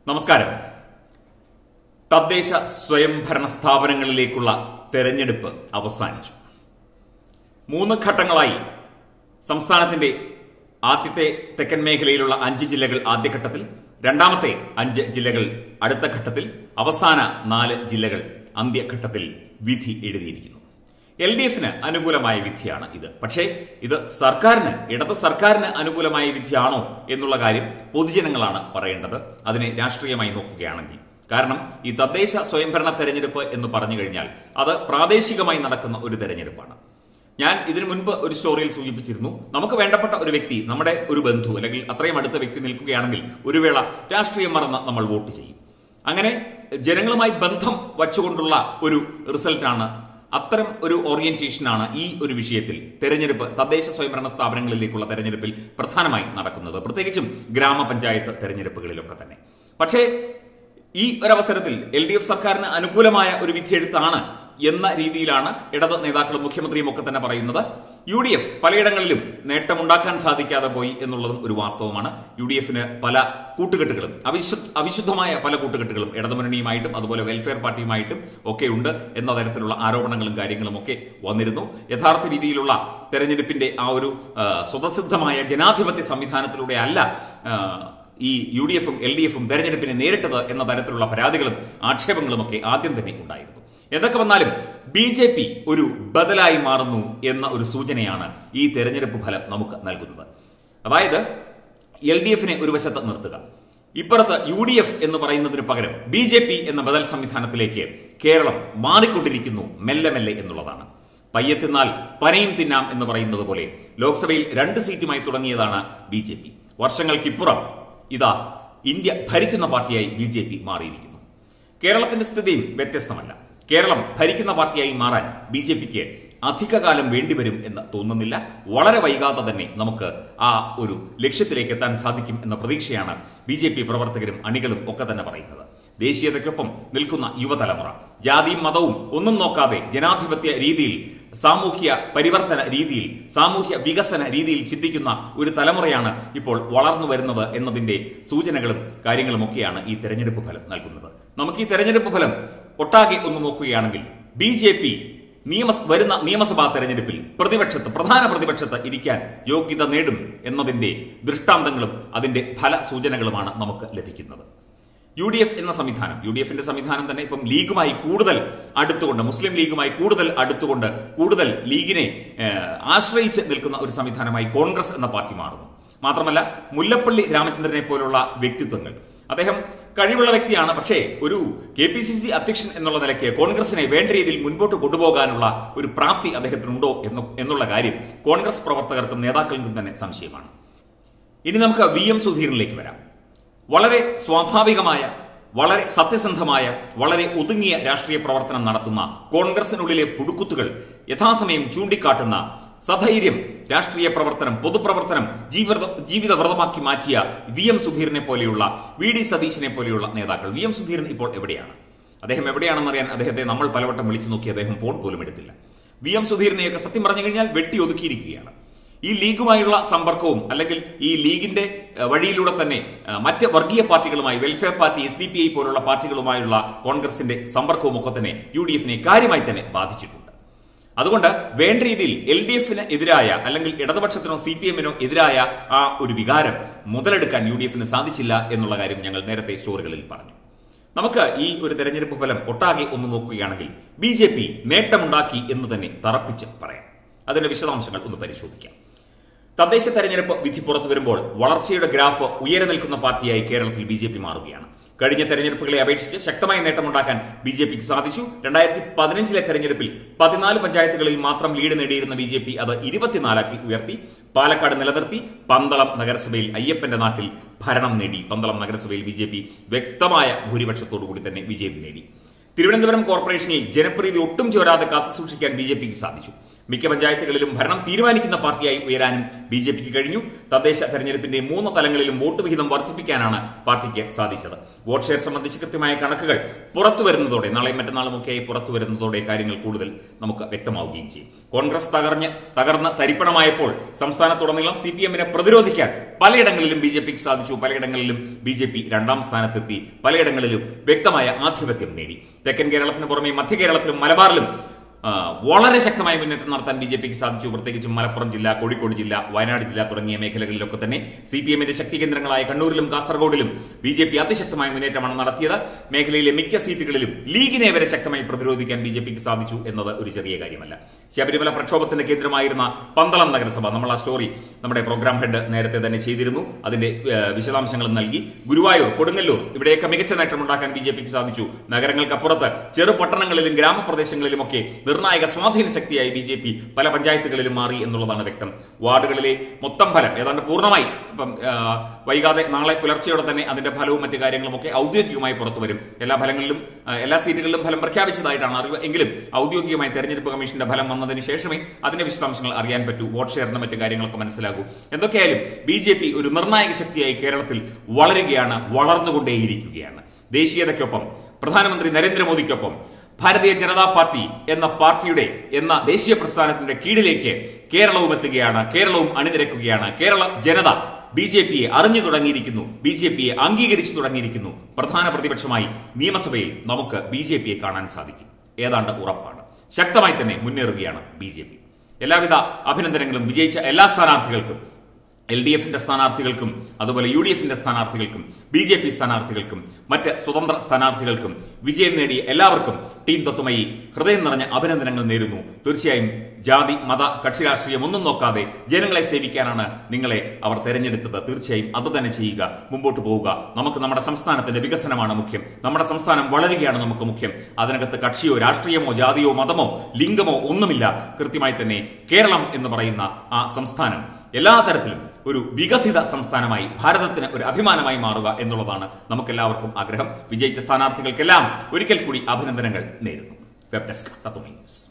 നമസ്കാരം. തദ്ദേശ സ്വയംഭരണ സ്ഥാപനങ്ങളിലേക്കുള്ള തെരഞ്ഞെടുപ്പ് അവസാനിച്ചു. 3 ഘട്ടങ്ങളായി സംസ്ഥാനത്തിന്റെ ആദ്യത്തെ തെക്കൻ മേഖലയിലുള്ള 5 ജില്ലകൾ ആദ്യഘട്ടത്തിൽ, രണ്ടാമത്തെ 5 ജില്ലകൾ അടുത്ത ഘട്ടത്തിൽ, അവസാന 4 ജില്ലകൾ അന്ത്യഘട്ടത്തിൽ വിധി എഴുതിയിരിക്കുന്നു. LDFന് അനുകൂലമായ വിധിയാണ് ഇത്. പക്ഷേ ഇത് ഇടത് സർക്കാരിന് അനുകൂലമായ വിധിയാണോ എന്നുള്ള കാര്യം പൊതുജനങ്ങളാണ് പറയേണ്ടത്, അതിനെ രാഷ്ട്രീയമായി നോക്കുകയാണെങ്കിൽ. കാരണം ഈ തദ്ദേശ സ്വയംഭരണ തെരഞ്ഞെടുപ്പ് എന്ന് പറഞ്ഞു കഴിഞ്ഞാൽ അത് പ്രാദേശികമായി നടക്കുന്ന ഒരു തെരഞ്ഞെടുപ്പാണ്. ഞാൻ ഇതിനു മുൻപ് ഒരു സ്റ്റോറിയിൽ സൂചിപ്പിച്ചിരുന്നു, നമുക്ക് വേണ്ടപ്പെട്ട ഒരു വ്യക്തി, നമ്മുടെ ഒരു ബന്ധു അല്ലെങ്കിൽ അത്രയും അടുത്ത വ്യക്തി നിൽക്കുകയാണെങ്കിൽ ഒരു വേള രാഷ്ട്രീയം മറന്ന് നമ്മൾ വോട്ട് ചെയ്യും. അങ്ങനെ ജനങ്ങളുമായി ബന്ധം വച്ചുകൊണ്ടുള്ള ഒരു റിസൾട്ടാണ്, അത്തരം ഒരു ഓറിയന്റേഷനാണ് ഈ ഒരു വിഷയത്തിൽ തെരഞ്ഞെടുപ്പ്, തദ്ദേശ സ്വയംഭരണ സ്ഥാപനങ്ങളിലേക്കുള്ള തെരഞ്ഞെടുപ്പിൽ പ്രധാനമായി നടക്കുന്നത്, പ്രത്യേകിച്ചും ഗ്രാമപഞ്ചായത്ത് തെരഞ്ഞെടുപ്പുകളിലൊക്കെ തന്നെ. പക്ഷേ ഈ ഒരവസരത്തിൽ LDF സർക്കാരിന് അനുകൂലമായ ഒരു വിധിയെഴുത്താണ് എന്ന രീതിയിലാണ് ഇടത് നേതാക്കളും മുഖ്യമന്ത്രിയും ഒക്കെ തന്നെ പറയുന്നത്. UDF പലയിടങ്ങളിലും നേട്ടമുണ്ടാക്കാൻ സാധിക്കാതെ പോയി എന്നുള്ളതും ഒരു വാസ്തവമാണ്. UDFന് പല കൂട്ടുകെട്ടുകളും, അവിശുദ്ധമായ പല കൂട്ടുകെട്ടുകളും ഇടതുമുന്നണിയുമായിട്ടും അതുപോലെ വെൽഫെയർ പാർട്ടിയുമായിട്ടും ഒക്കെ ഉണ്ട് എന്ന തരത്തിലുള്ള ആരോപണങ്ങളും കാര്യങ്ങളും ഒക്കെ വന്നിരുന്നു. യഥാർത്ഥ രീതിയിലുള്ള തെരഞ്ഞെടുപ്പിന്റെ ആ ഒരു സ്വതസിദ്ധമായ ജനാധിപത്യ സംവിധാനത്തിലൂടെ അല്ല ഈ UDFും LDFും തെരഞ്ഞെടുപ്പിനെ നേരിട്ടത് എന്ന തരത്തിലുള്ള പരാതികളും ആക്ഷേപങ്ങളും ഒക്കെ ആദ്യം തന്നെ ഉണ്ടായിരുന്നു. എന്തൊക്കെ വന്നാലും BJP ഒരു ബദലായി മാറുന്നു എന്ന ഒരു സൂചനയാണ് ഈ തെരഞ്ഞെടുപ്പ് ഫലം നമുക്ക് നൽകുന്നത്. അതായത് LDFനെ ഒരു വശത്ത് നിർത്തുക, ഇപ്പുറത്ത് UDF എന്ന് പറയുന്നതിന് പകരം BJP എന്ന ബദൽ സംവിധാനത്തിലേക്ക് കേരളം മാറിക്കൊണ്ടിരിക്കുന്നു മെല്ലെ മെല്ലെ എന്നുള്ളതാണ്. പയ്യെ തിന്നാൽ പനയും തിന്നാം എന്ന് പറയുന്നത് പോലെ ലോക്സഭയിൽ 2 സീറ്റുമായി തുടങ്ങിയതാണ് BJP. വർഷങ്ങൾക്കിപ്പുറം ഇതാ ഇന്ത്യ ഭരിക്കുന്ന പാർട്ടിയായി BJP മാറിയിരിക്കുന്നു. കേരളത്തിന്റെ സ്ഥിതിയും വ്യത്യസ്തമല്ല. കേരളം ഭരിക്കുന്ന പാർട്ടിയായി മാറാൻ BJPക്ക് അധികകാലം വേണ്ടിവരും എന്ന് തോന്നുന്നില്ല. വളരെ വൈകാതെ തന്നെ നമുക്ക് ആ ഒരു ലക്ഷ്യത്തിലേക്ക് എത്താൻ സാധിക്കും എന്ന പ്രതീക്ഷയാണ് BJP പ്രവർത്തകരും അണികളും ഒക്കെ തന്നെ പറയുന്നത്. ദേശീയതയ്ക്കൊപ്പം നിൽക്കുന്ന യുവതലമുറ ജാതിയും മതവും ഒന്നും നോക്കാതെ ജനാധിപത്യ രീതിയിൽ, സാമൂഹ്യ പരിവർത്തന രീതിയിൽ, സാമൂഹ്യ വികസന രീതിയിൽ ചിന്തിക്കുന്ന ഒരു തലമുറയാണ് ഇപ്പോൾ വളർന്നു വരുന്നത് എന്നതിന്റെ സൂചനകളും കാര്യങ്ങളും ഒക്കെയാണ് ഈ തെരഞ്ഞെടുപ്പ് ഫലം നൽകുന്നത്. നമുക്ക് ഈ തെരഞ്ഞെടുപ്പ് ഫലം ഒട്ടാകെ ഒന്ന് നോക്കുകയാണെങ്കിൽ BJP വരുന്ന നിയമസഭാ തെരഞ്ഞെടുപ്പിൽ പ്രധാന പ്രതിപക്ഷത്ത് ഇരിക്കാൻ യോഗ്യത നേടും എന്നതിന്റെ ദൃഷ്ടാന്തങ്ങളും അതിന്റെ ഫല സൂചനകളുമാണ് നമുക്ക് ലഭിക്കുന്നത്. UDF എന്ന സംവിധാനം, UDFന്റെ സംവിധാനം തന്നെ ഇപ്പം ലീഗുമായി കൂടുതൽ അടുത്തുകൊണ്ട്, മുസ്ലിം ലീഗുമായി കൂടുതൽ അടുത്തുകൊണ്ട്, കൂടുതൽ ലീഗിനെ ആശ്രയിച്ച് നിൽക്കുന്ന ഒരു സംവിധാനമായി കോൺഗ്രസ് എന്ന പാർട്ടി മാറുന്നു. മാത്രമല്ല മുല്ലപ്പള്ളി രാമചന്ദ്രനെ പോലുള്ള വ്യക്തിത്വങ്ങൾ, അദ്ദേഹം കഴിവുള്ള വ്യക്തിയാണ്, പക്ഷേ ഒരു KPCC അധ്യക്ഷൻ എന്നുള്ള നിലയ്ക്ക് കോൺഗ്രസിനെ വേണ്ട രീതിയിൽ മുൻപോട്ട് കൊണ്ടുപോകാനുള്ള ഒരു പ്രാപ്തി അദ്ദേഹത്തിനുണ്ടോ എന്നുള്ള കാര്യം കോൺഗ്രസ് പ്രവർത്തകർക്കും നേതാക്കൾക്കും തന്നെ സംശയമാണ്. ഇനി നമുക്ക് VM സുധീറിലേക്ക് വരാം. വളരെ സ്വാഭാവികമായ, വളരെ സത്യസന്ധമായ, വളരെ ഒതുങ്ങിയ രാഷ്ട്രീയ പ്രവർത്തനം നടത്തുന്ന, കോൺഗ്രസിനുള്ളിലെ പുടുക്കുത്തുകൾ യഥാസമയം ചൂണ്ടിക്കാട്ടുന്ന, സധൈര്യം രാഷ്ട്രീയ പ്രവർത്തനം, പൊതുപ്രവർത്തനം ജീവിതവ്രതമാക്കി മാറ്റിയ VM സുധീറിനെ പോലെയുള്ള, VD സതീശനെ പോലെയുള്ള നേതാക്കൾ. VM സുധീരൻ ഇപ്പോൾ എവിടെയാണ്? അദ്ദേഹം എവിടെയാണെന്ന് അറിയാൻ അദ്ദേഹത്തെ നമ്മൾ പലവട്ടം വിളിച്ചു നോക്കി, അദ്ദേഹം ഫോൺ പോലും എടുത്തില്ല. VM സുധീറിനെയൊക്കെ സത്യം പറഞ്ഞു കഴിഞ്ഞാൽ വെട്ടി ഒതുക്കിയിരിക്കുകയാണ്. ഈ ലീഗുമായുള്ള സമ്പർക്കവും അല്ലെങ്കിൽ ഈ ലീഗിന്റെ വഴിയിലൂടെ തന്നെ മറ്റ് വർഗീയ പാർട്ടികളുമായി, വെൽഫെയർ പാർട്ടി, SDPI പോലുള്ള പാർട്ടികളുമായുള്ള കോൺഗ്രസിന്റെ സമ്പർക്കവും ഒക്കെ തന്നെ UDFനെ കാര്യമായി തന്നെ ബാധിച്ചിട്ടുണ്ട്. അതുകൊണ്ട് വേണ്ട രീതിയിൽ LDFന് എതിരായ അല്ലെങ്കിൽ ഇടതുപക്ഷത്തിനോ CPMനോ എതിരായ ആ ഒരു വികാരം മുതലെടുക്കാൻ UDFന് സാധിച്ചില്ല എന്നുള്ള കാര്യം ഞങ്ങൾ നേരത്തെ സ്റ്റോറികളിൽ പറഞ്ഞു. നമുക്ക് ഈ ഒരു തെരഞ്ഞെടുപ്പ് ഫലം ഒട്ടാകെ ഒന്ന് നോക്കുകയാണെങ്കിൽ BJP നേട്ടമുണ്ടാക്കി എന്ന് തന്നെ തറപ്പിച്ച് പറയാം. അതിന്റെ വിശദാംശങ്ങൾ ഒന്ന് പരിശോധിക്കാം. തദ്ദേശ തെരഞ്ഞെടുപ്പ് വിധി പുറത്തു വരുമ്പോൾ വളർച്ചയുടെ ഗ്രാഫ് ഉയരെ നിൽക്കുന്ന പാർട്ടിയായി കേരളത്തിൽ BJP മാറുകയാണ്. കഴിഞ്ഞ തെരഞ്ഞെടുപ്പുകളെ അപേക്ഷിച്ച് ശക്തമായ നേട്ടമുണ്ടാക്കാൻ BJPക്ക് സാധിച്ചു. 2015 തെരഞ്ഞെടുപ്പിൽ 14 പഞ്ചായത്തുകളിൽ മാത്രം ലീഡ് നേടിയിരുന്ന BJP അത് 24 ഉയർത്തി. പാലക്കാട് നിലനിർത്തി. പന്തളം നഗരസഭയിൽ അയ്യപ്പന്റെ നാട്ടിൽ ഭരണം നേടി. പന്തളം നഗരസഭയിൽ BJP വ്യക്തമായ ഭൂരിപക്ഷത്തോടുകൂടി തന്നെ വിജയം നേടി. തിരുവനന്തപുരം കോർപ്പറേഷനിൽ ജനപ്രീതി ഒട്ടും ചോരാതെ കാത്തുസൂക്ഷിക്കാൻ BJPക്ക് സാധിച്ചു. മിക്ക പഞ്ചായത്തുകളിലും ഭരണം തീരുമാനിക്കുന്ന പാർട്ടിയായി ഉയരാനും ബി ജെ പിക്ക് കഴിഞ്ഞു. തദ്ദേശ തെരഞ്ഞെടുപ്പിന്റെ 3 തലങ്ങളിലും വോട്ട് വിഹിതം വർദ്ധിപ്പിക്കാനാണ് പാർട്ടിക്ക് സാധിച്ചത്. വോട്ട് ഷെയർ സംബന്ധിച്ച് കൃത്യമായ കണക്കുകൾ പുറത്തു വരുന്നതോടെ, നാളെയും മറ്റന്നാളുമൊക്കെയായി പുറത്തു വരുന്നതോടെ കാര്യങ്ങൾ കൂടുതൽ നമുക്ക് വ്യക്തമാവുകയും ചെയ്യും. കോൺഗ്രസ് തകർന്ന് തരിപ്പണമായപ്പോൾ സംസ്ഥാനത്തുടനീളം CPM-നെ പ്രതിരോധിക്കാൻ പലയിടങ്ങളിലും ബി ജെ പിക്ക് സാധിച്ചു. പലയിടങ്ങളിലും ബി ജെ പി 2ാം സ്ഥാനത്തെത്തി. പലയിടങ്ങളിലും വ്യക്തമായ ആധിപത്യം നേടി. തെക്കൻ കേരളത്തിന് പുറമെ മധ്യ കേരളത്തിലും മലബാറിലും വളരെ ശക്തമായ മുന്നേറ്റം നടത്താൻ ബി ജെ പിക്ക് സാധിച്ചു. പ്രത്യേകിച്ചും മലപ്പുറം ജില്ല, കോഴിക്കോട് ജില്ല, വയനാട് ജില്ല തുടങ്ങിയ മേഖലകളിലൊക്കെ തന്നെ CPM-ന്റെ ശക്തി കേന്ദ്രങ്ങളായ കണ്ണൂരിലും കാസർഗോഡിലും ബി ജെ പി അതിശക്തമായ മുന്നേറ്റമാണ് നടത്തിയത്. മേഖലയിലെ മിക്ക സീറ്റുകളിലും ലീഗിനെ വരെ ശക്തമായി പ്രതിരോധിക്കാൻ ബി ജെ പിക്ക് സാധിച്ചു എന്നത് ഒരു ചെറിയ കാര്യമല്ല. ശബരിമല പ്രക്ഷോഭത്തിന്റെ കേന്ദ്രമായിരുന്ന പന്തളം നഗരസഭ, നമ്മൾ ആ സ്റ്റോറി നമ്മുടെ പ്രോഗ്രാം ഹെഡ് നേരത്തെ തന്നെ ചെയ്തിരുന്നു. അതിന്റെ വിശദാംശങ്ങളും നൽകി. ഗുരുവായൂർ, കൊടുങ്ങല്ലൂർ, ഇവിടെയൊക്കെ മികച്ച നേട്ടമുണ്ടാക്കാൻ ബി ജെ പിക്ക് സാധിച്ചു. നഗരങ്ങൾക്കപ്പുറത്ത് ചെറു പട്ടണങ്ങളിലും ഗ്രാമപ്രദേശങ്ങളിലുമൊക്കെ നിർണായക സ്വാധീന ശക്തിയായി ബി ജെ പി പല പഞ്ചായത്തുകളിലും മാറി എന്നുള്ളതാണ് വ്യക്തം. വാർഡുകളിലെ മൊത്തം ഫലം ഏതാണ്ട് പൂർണ്ണമായി ഇപ്പം വൈകാതെ നാളെ പുലർച്ചയോടെ തന്നെ അതിന്റെ ഫലവും മറ്റു കാര്യങ്ങളും ഒക്കെ ഔദ്യോഗികമായി പുറത്തു വരും. എല്ലാ സീറ്റുകളിലും ഫലം പ്രഖ്യാപിച്ചതായിട്ടാണ് അറിവ്. എങ്കിലും ഔദ്യോഗികമായി തെരഞ്ഞെടുപ്പ് കമ്മീഷന്റെ ഫലം വന്നതിന് ശേഷമേ അതിന്റെ വിശദാംശങ്ങൾ അറിയാൻ പറ്റൂ. വോട്ട് ഷെയറിന്റെ മറ്റു കാര്യങ്ങളൊക്കെ മനസ്സിലാകൂ. എന്തൊക്കെയായാലും ബി ജെ പി ഒരു നിർണായക ശക്തിയായി കേരളത്തിൽ വളരുകയാണ്, വളർന്നുകൊണ്ടേയിരിക്കുകയാണ്. ദേശീയതയ്ക്കൊപ്പം, പ്രധാനമന്ത്രി നരേന്ദ്രമോദിക്കൊപ്പം ഭാരതീയ ജനതാ പാർട്ടി എന്ന ദേശീയ പ്രസ്ഥാനത്തിന്റെ കീഴിലേക്ക് കേരളവും എത്തുകയാണ്. കേരളവും അണിനിരക്കുകയാണ്. കേരള ജനത ബി ജെ പിയെ അറിഞ്ഞു തുടങ്ങിയിരിക്കുന്നു. ബി ജെ പിയെ അംഗീകരിച്ചു തുടങ്ങിയിരിക്കുന്നു. പ്രധാന പ്രതിപക്ഷമായി നിയമസഭയിൽ നമുക്ക് ബി ജെ പിയെ കാണാൻ സാധിക്കും. ഏതാണ്ട് ഉറപ്പാണ്. ശക്തമായി തന്നെ മുന്നേറുകയാണ് ബി ജെ പി. എല്ലാവിധ അഭിനന്ദനങ്ങളും വിജയിച്ച എല്ലാ സ്ഥാനാർത്ഥികൾക്കും, LDF-ന്റെ സ്ഥാനാർത്ഥികൾക്കും അതുപോലെ UDF-ന്റെ സ്ഥാനാർത്ഥികൾക്കും ബി ജെ പി സ്ഥാനാർത്ഥികൾക്കും മറ്റ് സ്വതന്ത്ര സ്ഥാനാർത്ഥികൾക്കും വിജയം നേടിയ എല്ലാവർക്കും ടീം തത്വമയി ഹൃദയം നിറഞ്ഞ അഭിനന്ദനങ്ങൾ നേരുന്നു. തീർച്ചയായും ജാതി മത കക്ഷി രാഷ്ട്രീയം ഒന്നും നോക്കാതെ ജനങ്ങളെ സേവിക്കാനാണ് നിങ്ങളെ അവർ തെരഞ്ഞെടുത്തത്. തീർച്ചയായും അത് തന്നെ ചെയ്യുക, മുമ്പോട്ട് പോവുക. നമുക്ക് നമ്മുടെ സംസ്ഥാനത്തിന്റെ വികസനമാണ് മുഖ്യം. നമ്മുടെ സംസ്ഥാനം വളരുകയാണ് നമുക്ക് മുഖ്യം. അതിനകത്ത് കക്ഷിയോ രാഷ്ട്രീയമോ ജാതിയോ മതമോ ലിംഗമോ ഒന്നുമില്ല. കൃത്യമായി തന്നെ കേരളം എന്ന് പറയുന്ന ആ സംസ്ഥാനം എല്ലാ തരത്തിലും ഒരു വികസിത സംസ്ഥാനമായി, ഭാരതത്തിന് ഒരു അഭിമാനമായി മാറുക എന്നുള്ളതാണ് നമുക്കെല്ലാവർക്കും ആഗ്രഹം. വിജയിച്ച സ്ഥാനാർത്ഥികൾക്കെല്ലാം ഒരിക്കൽ കൂടി അഭിനന്ദനങ്ങൾ നേരുന്നു. Web desk Tatwamayi news.